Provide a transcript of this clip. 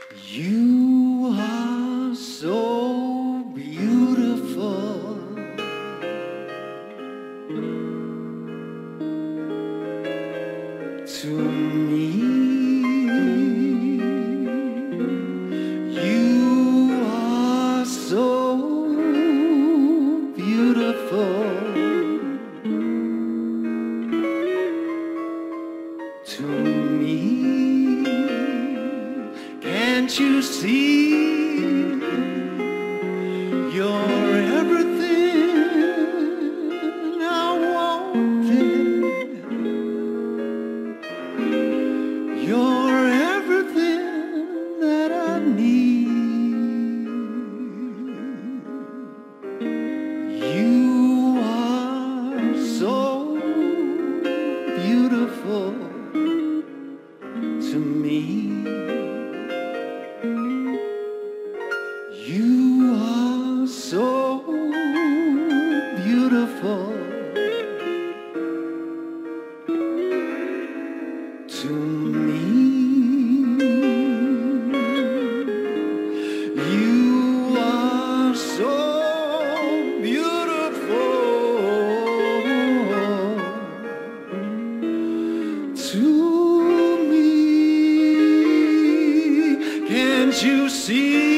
You are so beautiful to me. You are so beautiful to me. Can't you see? You're everything I wanted. You're everything that I need. You are so beautiful to me. You are so beautiful to me. You are so beautiful to me. Can't you see?